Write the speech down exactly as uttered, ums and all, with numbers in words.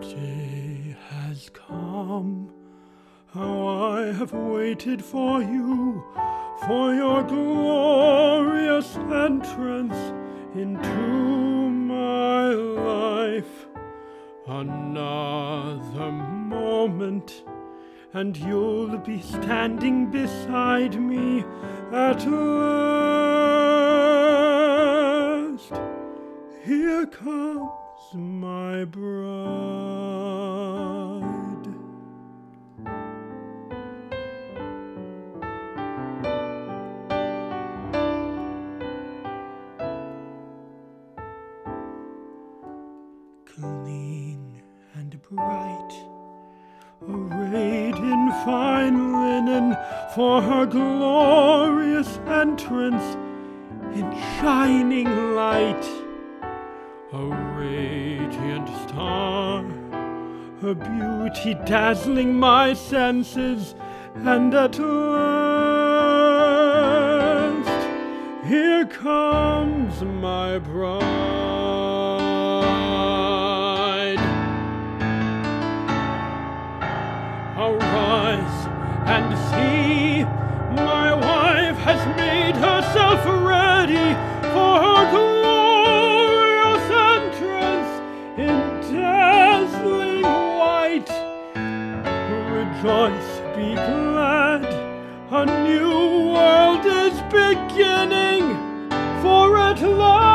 day has come. How I have waited for you, for your glorious entrance into my life. Another moment, and you'll be standing beside me at last. Here comes my bride. Clean and bright, arrayed in fine linen for her glorious entrance in shining light. A radiant star, her beauty dazzling my senses, and at last, here comes my bride. Arise and see, my wife has made herself ready for her glorious entrance in dazzling white. Rejoice, be glad, a new world is beginning, for at last